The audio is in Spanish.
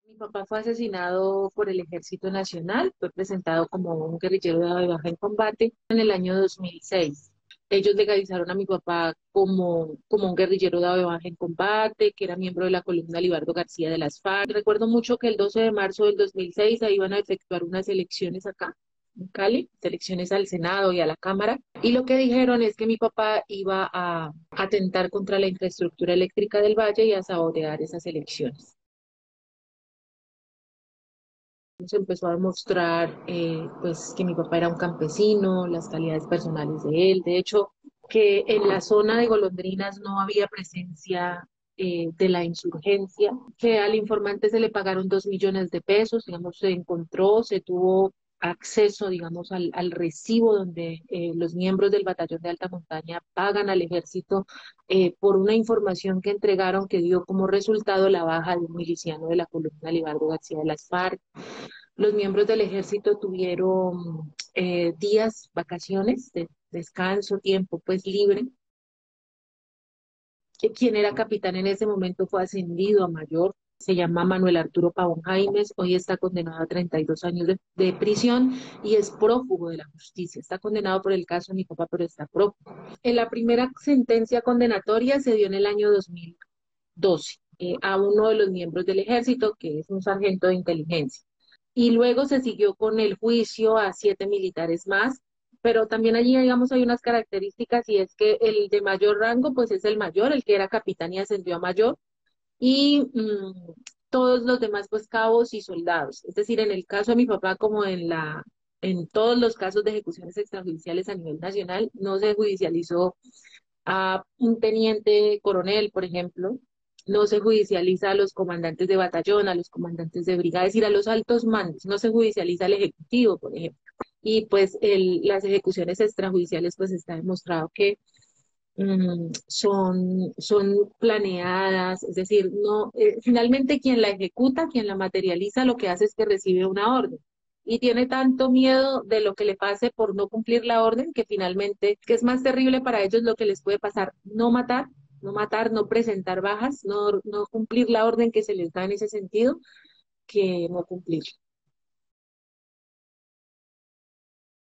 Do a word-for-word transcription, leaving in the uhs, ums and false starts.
Mi papá fue asesinado por el Ejército Nacional, fue presentado como un guerrillero de baja en combate en el año dos mil seis. Ellos legalizaron a mi papá como, como un guerrillero de baja en combate, que era miembro de la columna Libardo García de las FARC. Recuerdo mucho que el doce de marzo del dos mil seis ahí iban a efectuar unas elecciones acá en Cali, elecciones al Senado y a la Cámara, y lo que dijeron es que mi papá iba a atentar contra la infraestructura eléctrica del Valle y a sabotear esas elecciones. Se empezó a demostrar eh, pues que mi papá era un campesino, las calidades personales de él, de hecho que en la zona de Golondrinas no había presencia eh, de la insurgencia, que al informante se le pagaron dos millones de pesos, digamos, se encontró, se tuvo acceso, digamos, al, al recibo donde eh, los miembros del batallón de alta montaña pagan al ejército eh, por una información que entregaron que dio como resultado la baja de un miliciano de la columna Libardo García de las FARC. Los miembros del ejército tuvieron eh, días, vacaciones, de descanso, tiempo pues libre. Que Quien era capitán en ese momento fue ascendido a mayor, se llama Manuel Arturo Pavón Jaimes, hoy está condenado a treinta y dos años de, de prisión y es prófugo de la justicia. Está condenado por el caso de mi papá, pero está prófugo. En la primera sentencia condenatoria se dio en el año dos mil doce eh, a uno de los miembros del ejército, que es un sargento de inteligencia. Y luego se siguió con el juicio a siete militares más, pero también allí, digamos, hay unas características y es que el de mayor rango, pues es el mayor, el que era capitán y ascendió a mayor, y mmm, todos los demás, pues cabos y soldados. Es decir, en el caso de mi papá, como en la, en todos los casos de ejecuciones extrajudiciales a nivel nacional, no se judicializó a un teniente coronel, por ejemplo, no se judicializa a los comandantes de batallón, a los comandantes de brigada, es decir, a los altos mandos, no se judicializa al ejecutivo, por ejemplo. Y pues el, las ejecuciones extrajudiciales, pues está demostrado que mm, son, son planeadas, es decir, no, eh, finalmente quien la ejecuta, quien la materializa, lo que hace es que recibe una orden. Y tiene tanto miedo de lo que le pase por no cumplir la orden que finalmente, que es más terrible para ellos lo que les puede pasar, no matar, no matar, no presentar bajas, no, no cumplir la orden que se les da en ese sentido, que no cumplir.